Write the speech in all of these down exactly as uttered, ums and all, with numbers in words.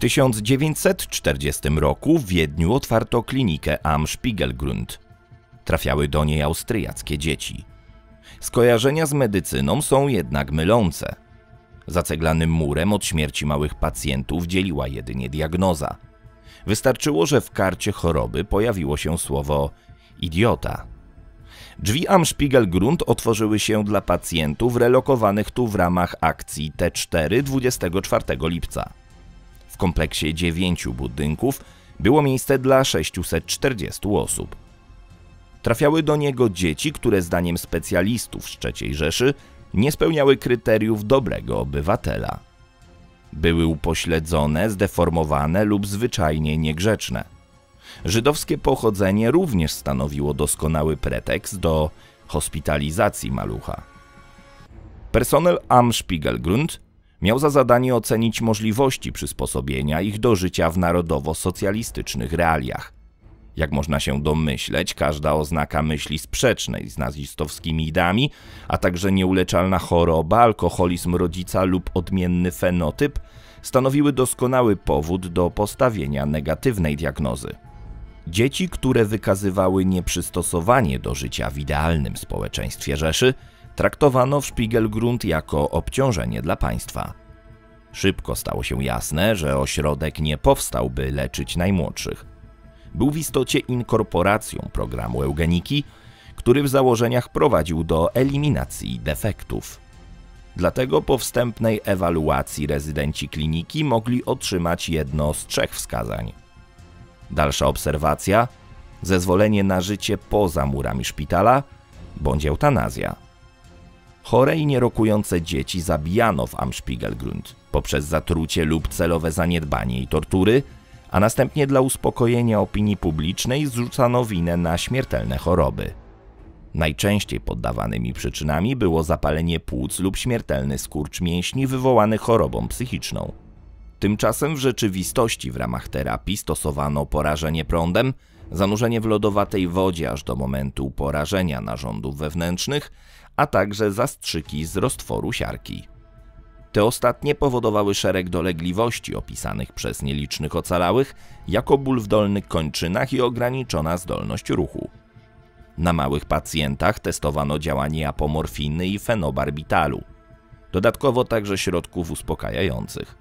tysiąc dziewięćset czterdziestym roku w Wiedniu otwarto klinikę Am Spiegelgrund. Trafiały do niej austriackie dzieci. Skojarzenia z medycyną są jednak mylące. Za ceglanym murem od śmierci małych pacjentów dzieliła jedynie diagnoza. Wystarczyło, że w karcie choroby pojawiło się słowo idiota. Drzwi Am Spiegelgrund otworzyły się dla pacjentów relokowanych tu w ramach akcji T cztery dwudziestego czwartego lipca. W kompleksie dziewięciu budynków było miejsce dla sześciuset czterdziestu osób. Trafiały do niego dzieci, które zdaniem specjalistów z trzeciej Rzeszy nie spełniały kryteriów dobrego obywatela. Były upośledzone, zdeformowane lub zwyczajnie niegrzeczne. Żydowskie pochodzenie również stanowiło doskonały pretekst do hospitalizacji malucha. Personel Am Spiegelgrund miał za zadanie ocenić możliwości przysposobienia ich do życia w narodowo-socjalistycznych realiach. Jak można się domyśleć, każda oznaka myśli sprzecznej z nazistowskimi ideami, a także nieuleczalna choroba, alkoholizm rodzica lub odmienny fenotyp stanowiły doskonały powód do postawienia negatywnej diagnozy. Dzieci, które wykazywały nieprzystosowanie do życia w idealnym społeczeństwie Rzeszy, traktowano w Spiegelgrund jako obciążenie dla państwa. Szybko stało się jasne, że ośrodek nie powstał, by leczyć najmłodszych. Był w istocie inkorporacją programu eugeniki, który w założeniach prowadził do eliminacji defektów. Dlatego po wstępnej ewaluacji rezydenci kliniki mogli otrzymać jedno z trzech wskazań. Dalsza obserwacja, zezwolenie na życie poza murami szpitala bądź eutanazja. Chore i nierokujące dzieci zabijano w Am Spiegelgrund poprzez zatrucie lub celowe zaniedbanie i tortury, a następnie dla uspokojenia opinii publicznej zrzucano winę na śmiertelne choroby. Najczęściej poddawanymi przyczynami było zapalenie płuc lub śmiertelny skurcz mięśni wywołany chorobą psychiczną. Tymczasem w rzeczywistości w ramach terapii stosowano porażenie prądem, zanurzenie w lodowatej wodzie aż do momentu porażenia narządów wewnętrznych, a także zastrzyki z roztworu siarki. Te ostatnie powodowały szereg dolegliwości opisanych przez nielicznych ocalałych jako ból w dolnych kończynach i ograniczona zdolność ruchu. Na małych pacjentach testowano działanie apomorfiny i fenobarbitalu, dodatkowo także środków uspokajających.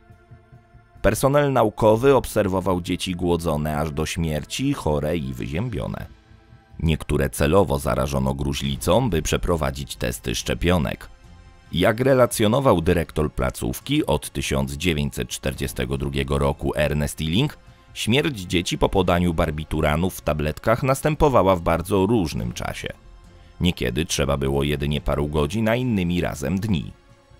Personel naukowy obserwował dzieci głodzone aż do śmierci, chore i wyziębione. Niektóre celowo zarażono gruźlicą, by przeprowadzić testy szczepionek. Jak relacjonował dyrektor placówki od tysiąc dziewięćset czterdziestego drugiego roku Ernest Illing, śmierć dzieci po podaniu barbituranów w tabletkach następowała w bardzo różnym czasie. Niekiedy trzeba było jedynie paru godzin, a innymi razem dni.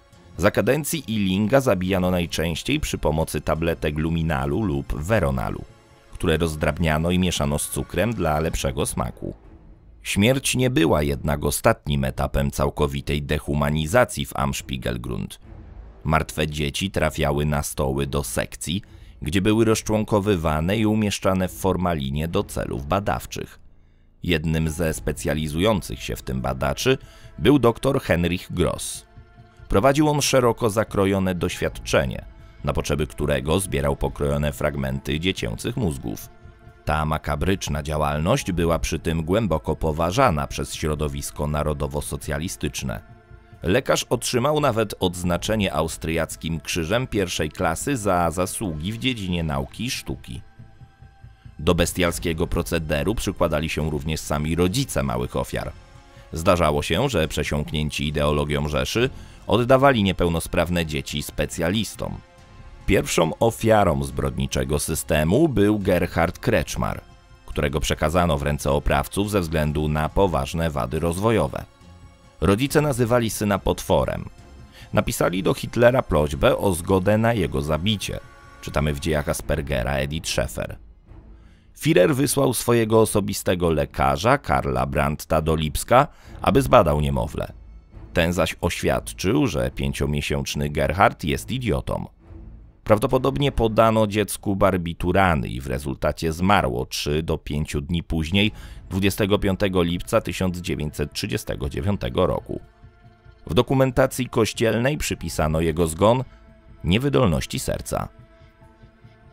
Za kadencji Illinga zabijano najczęściej przy pomocy tabletek luminalu lub veronalu, które rozdrabniano i mieszano z cukrem dla lepszego smaku. Śmierć nie była jednak ostatnim etapem całkowitej dehumanizacji w Am Spiegelgrund. Martwe dzieci trafiały na stoły do sekcji, gdzie były rozczłonkowywane i umieszczane w formalinie do celów badawczych. Jednym ze specjalizujących się w tym badaczy był dr Heinrich Gross. Prowadził on szeroko zakrojone doświadczenie, na potrzeby którego zbierał pokrojone fragmenty dziecięcych mózgów. Ta makabryczna działalność była przy tym głęboko poważana przez środowisko narodowo-socjalistyczne. Lekarz otrzymał nawet odznaczenie austriackim krzyżem pierwszej klasy za zasługi w dziedzinie nauki i sztuki. Do bestialskiego procederu przykładali się również sami rodzice małych ofiar. Zdarzało się, że przesiąknięci ideologią Rzeszy oddawali niepełnosprawne dzieci specjalistom. Pierwszą ofiarą zbrodniczego systemu był Gerhard Kretschmar, którego przekazano w ręce oprawców ze względu na poważne wady rozwojowe. Rodzice nazywali syna potworem. Napisali do Hitlera prośbę o zgodę na jego zabicie. Czytamy w dziejach Aspergera Edith Schaeffer. Führer wysłał swojego osobistego lekarza, Karla Brandta, do Lipska, aby zbadał niemowlę. Ten zaś oświadczył, że pięciomiesięczny Gerhard jest idiotą. Prawdopodobnie podano dziecku barbiturany i w rezultacie zmarło trzy do pięciu dni później, dwudziestego piątego lipca tysiąc dziewięćset trzydziestego dziewiątego roku. W dokumentacji kościelnej przypisano jego zgon niewydolności serca.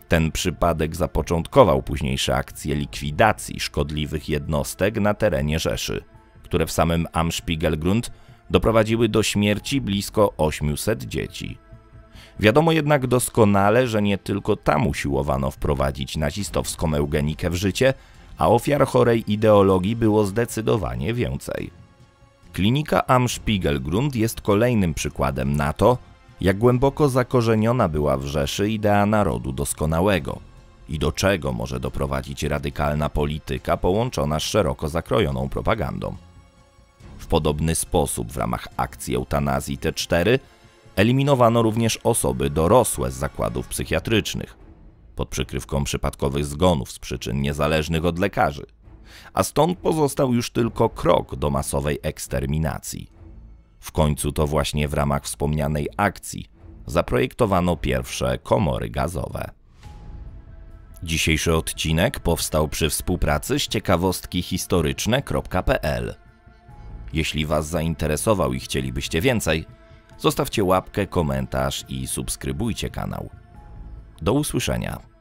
Ten przypadek zapoczątkował późniejsze akcje likwidacji szkodliwych jednostek na terenie Rzeszy, które w samym Am-Spiegelgrund doprowadziły do śmierci blisko ośmiuset dzieci. Wiadomo jednak doskonale, że nie tylko tam usiłowano wprowadzić nazistowską eugenikę w życie, a ofiar chorej ideologii było zdecydowanie więcej. Klinika Am-Spiegelgrund jest kolejnym przykładem na to, jak głęboko zakorzeniona była w Rzeszy idea narodu doskonałego i do czego może doprowadzić radykalna polityka połączona z szeroko zakrojoną propagandą. W podobny sposób w ramach akcji eutanazji T cztery eliminowano również osoby dorosłe z zakładów psychiatrycznych, pod przykrywką przypadkowych zgonów z przyczyn niezależnych od lekarzy, a stąd pozostał już tylko krok do masowej eksterminacji. W końcu to właśnie w ramach wspomnianej akcji zaprojektowano pierwsze komory gazowe. Dzisiejszy odcinek powstał przy współpracy z ciekawostki historyczne kropka p l. Jeśli Was zainteresował i chcielibyście więcej, zostawcie łapkę, komentarz i subskrybujcie kanał. Do usłyszenia.